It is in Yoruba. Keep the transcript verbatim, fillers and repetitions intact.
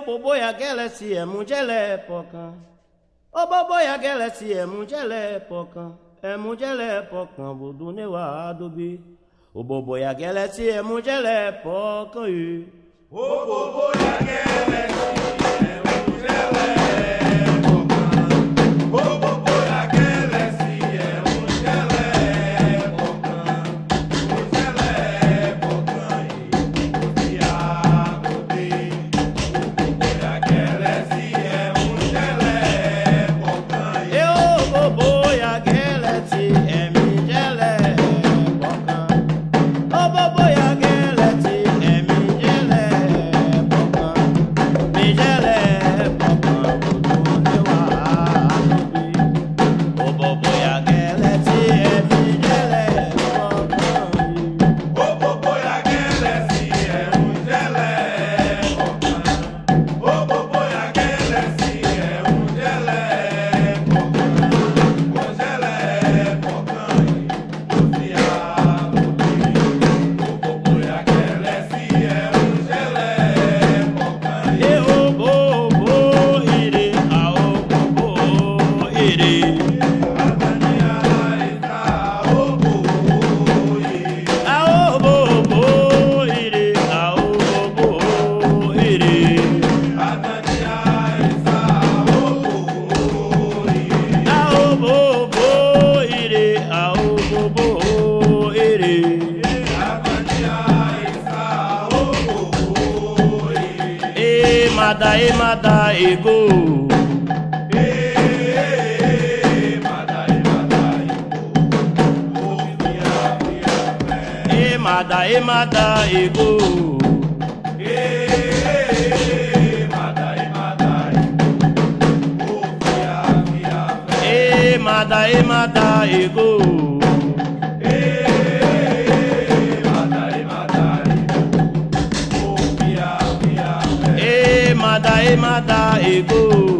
bobo ya gelesi e mujele pokan. O bobo ya gelesi e mujele pokan. E mujele pokan budu ne wa adobi. O bobo ya gelesi e mujele pokan yi. O bobo ya gelesi e mujele Mada e mada ego. E mada e mada ego. E mada e mada ego. E mada e mada ego. E mada e mada ego. Mada e mada ego.